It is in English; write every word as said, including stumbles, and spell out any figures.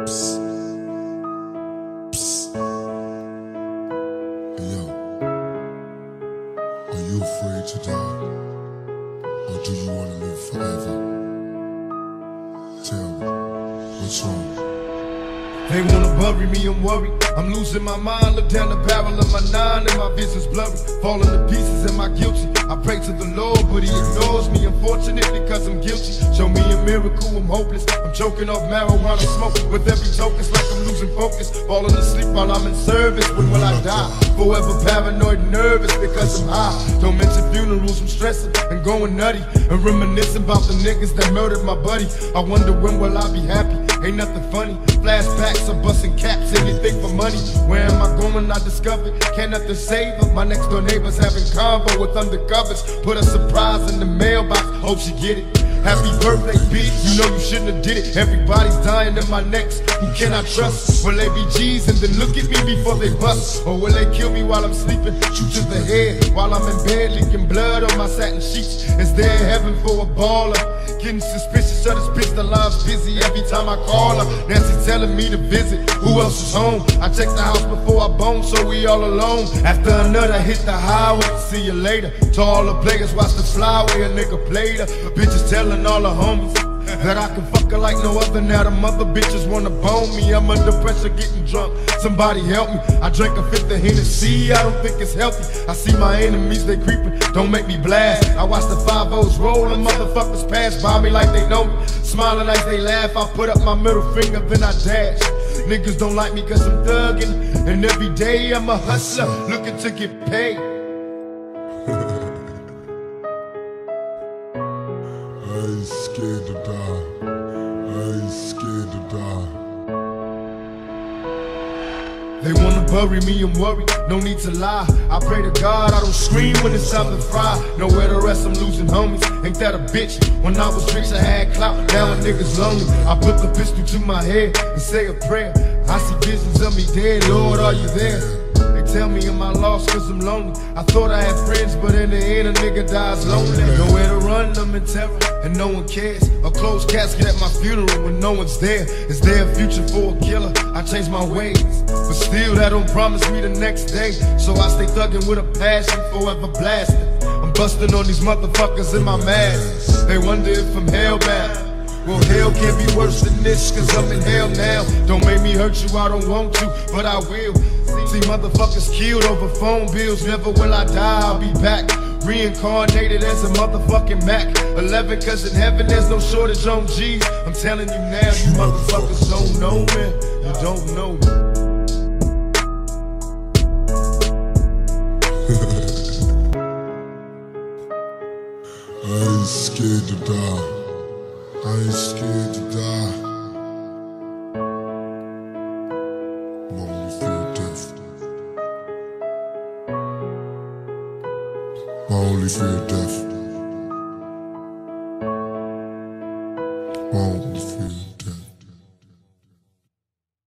Psst. Psst. Hey, yo. Are you afraid to die? Or do you want to live forever? Tell me, what's wrong? They wanna bury me, I'm worried. I'm losing my mind, look down the barrel of my nine and my vision's blurry. Falling to pieces, am I guilty? I pray to the Lord, but he ignores me, unfortunately, cause I'm guilty. Show me a miracle, I'm hopeless. I'm choking off marijuana smoke. With every token, it's like I'm losing focus. Falling asleep while I'm in service, when will I die? Forever paranoid and nervous because I'm high. Don't mention funerals, I'm stressing and going nutty. And reminiscing about the niggas that murdered my buddy. I wonder when will I be happy? Ain't nothing funny. Flashbacks of busting caps, anything for money. Where am I going? I discovered can't nothing save her. My next door neighbor's having convo with undercovers. Put a surprise in the mailbox, hope she get it. Happy birthday, bitch, you know you shouldn't have did it. Everybody's dying in my necks, who can I trust? Will they be G's and then look at me before they bust? Or will they kill me while I'm sleeping, shoot to the head while I'm in bed, leaking blood on my satin sheets? Is there heaven for a baller? Getting suspicious of this bitch, the line's busy every time I call her. Nancy telling me to visit, who else is home? I check the house before I bone, so we all alone. After another hit the highway, see you later. To all the players, watch the flyway, a nigga played her. Bitches telling all the homies that I can fuck her like no other. Now the mother bitches wanna bone me. I'm under pressure getting drunk, somebody help me. I drank a fifth of Hennessy, I don't think it's healthy. I see my enemies, they creeping, don't make me blast. I watch the five O's roll and motherfuckers pass by me like they know me. Smiling as they laugh, I put up my middle finger, then I dash. Niggas don't like me cause I'm thuggin', and every day I'm a hustler, looking to get paid. I ain't scared to die. I ain't scared to die. They wanna bury me, I'm worried, no need to lie. I pray to God I don't scream when it's time to fry. Nowhere to rest, I'm losing homies, ain't that a bitch? When I was rich I had clout, now a nigga's lonely. I put the pistol to my head and say a prayer. I see visions of me dead, Lord, are you there? They tell me am I lost cause I'm lonely. I thought I had friends, but in the end a nigga dies lonely. Nowhere to run, I'm in terror, and no one cares. A closed casket at my funeral when no one's there. Is there a future for a killer? I changed my ways, but still that don't promise me the next day. So I stay thuggin' with a passion, forever blasting. I'm busting on these motherfuckers in my mask. They wonder if I'm hellbound. Well, hell can't be worse than this, cause I'm in hell now. Don't make me hurt you, I don't want to, but I will. See motherfuckers killed over phone bills, never will I die, I'll be back. Reincarnated as a motherfucking Mac eleven, cause in heaven there's no shortage on G's. I'm telling you now, you motherfuckers don't know me, you don't know me. I ain't scared to die. I ain't scared to die. I only fear death. I only fear death. I only fear